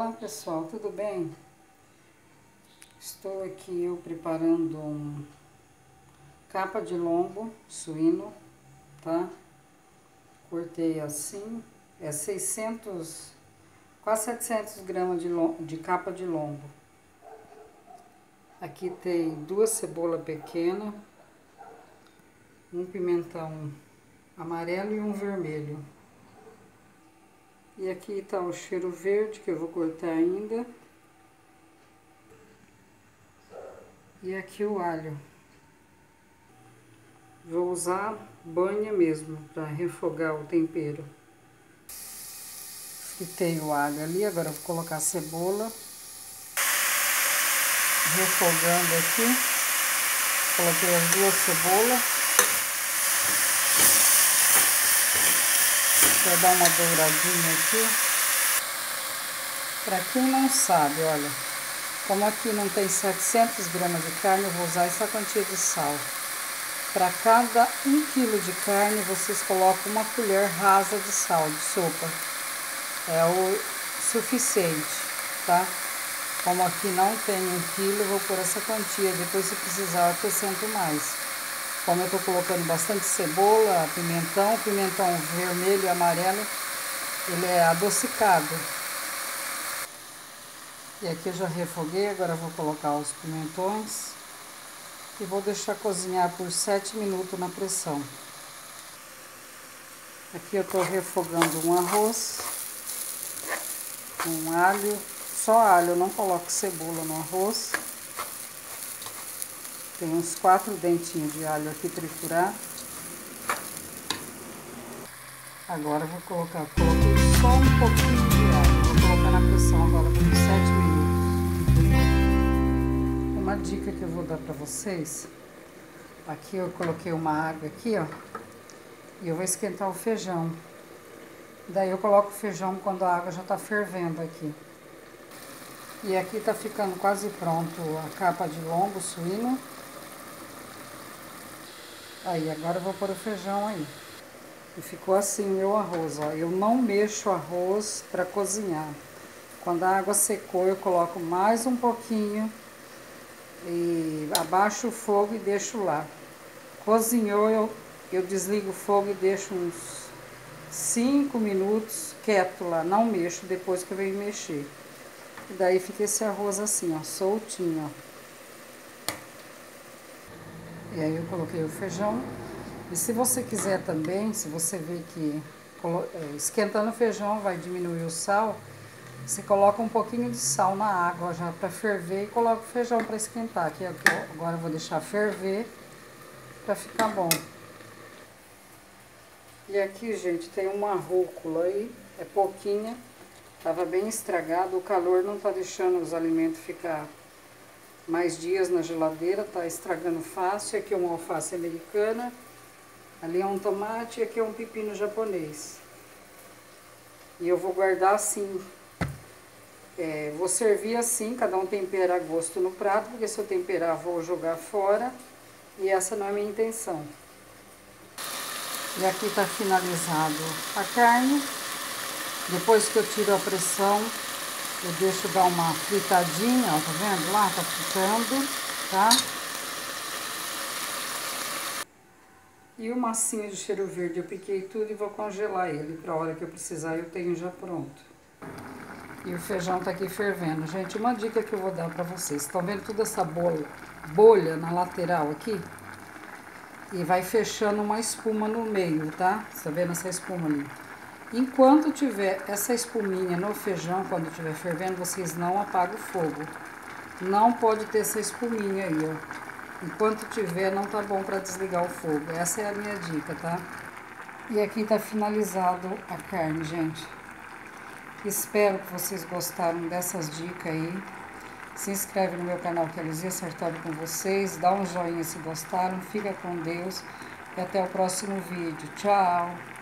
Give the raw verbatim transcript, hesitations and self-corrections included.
Olá pessoal, tudo bem? Estou aqui eu preparando um capa de lombo suíno, tá? Cortei assim, é seiscentos, quase setecentos gramas de, lombo, de capa de lombo. Aqui tem duas cebolas pequenas, um pimentão amarelo e um vermelho. E aqui tá o cheiro verde que eu vou cortar ainda. E aqui o alho. Vou usar banha mesmo para refogar o tempero. Fritei o alho ali, agora eu vou colocar a cebola. Refogando aqui. Coloquei as duas cebolas. Vai dar uma douradinha aqui. Para quem não sabe, olha, como aqui não tem setecentos gramas de carne, eu vou usar essa quantia de sal. Para cada um quilo de carne, vocês colocam uma colher rasa de sal, de sopa. É o suficiente, tá? Como aqui não tem um quilo, eu vou pôr essa quantia. Depois, se precisar, eu acrescento mais. Como eu tô colocando bastante cebola, pimentão, pimentão vermelho e amarelo, ele é adocicado. E aqui eu já refoguei, agora eu vou colocar os pimentões e vou deixar cozinhar por sete minutos na pressão. Aqui eu tô refogando um arroz, um alho, só alho, eu não coloco cebola no arroz. Tem uns quatro dentinhos de alho aqui triturado. Agora eu vou colocar, coloquei só um pouquinho de alho. Vou colocar na pressão agora por sete minutos. Uma dica que eu vou dar pra vocês. Aqui eu coloquei uma água aqui, ó. E eu vou esquentar o feijão. Daí eu coloco o feijão quando a água já tá fervendo aqui. E aqui tá ficando quase pronto a capa de lombo suíno. Aí, agora eu vou pôr o feijão aí. E ficou assim meu arroz, ó. Eu não mexo o arroz para cozinhar. Quando a água secou, eu coloco mais um pouquinho e abaixo o fogo e deixo lá. Cozinhou, eu, eu desligo o fogo e deixo uns cinco minutos quieto lá. Não mexo depois que eu venho mexer. E daí fica esse arroz assim, ó, soltinho, ó. E aí eu coloquei o feijão. E se você quiser também, se você vê que esquentando o feijão vai diminuir o sal, você coloca um pouquinho de sal na água já para ferver e coloca o feijão para esquentar. Aqui agora eu vou deixar ferver para ficar bom. E aqui, gente, tem uma rúcula aí, é pouquinha, tava bem estragado, o calor não tá deixando os alimentos ficar mais dias na geladeira, tá estragando fácil. Aqui é uma alface americana, ali é um tomate e aqui é um pepino japonês. E eu vou guardar assim, é, vou servir assim, cada um tempera a gosto no prato, porque se eu temperar vou jogar fora e essa não é a minha intenção. E aqui tá finalizado a carne. Depois que eu tiro a pressão, eu deixo dar uma fritadinha, ó, tá vendo? Lá tá fritando, tá? E o massinho de cheiro verde eu piquei tudo e vou congelar ele. Pra hora que eu precisar eu tenho já pronto. E o feijão tá aqui fervendo. Gente, uma dica que eu vou dar pra vocês. Estão vendo toda essa bolha, bolha na lateral aqui? E vai fechando uma espuma no meio, tá? Você tá vendo essa espuma ali? Enquanto tiver essa espuminha no feijão, quando estiver fervendo, vocês não apagam o fogo. Não pode ter essa espuminha aí, ó. Enquanto tiver, não tá bom para desligar o fogo. Essa é a minha dica, tá? E aqui tá finalizado a carne, gente. Espero que vocês gostaram dessas dicas aí. Se inscreve no meu canal que é Luzia Sartori com vocês. Dá um joinha se gostaram. Fica com Deus. E até o próximo vídeo. Tchau!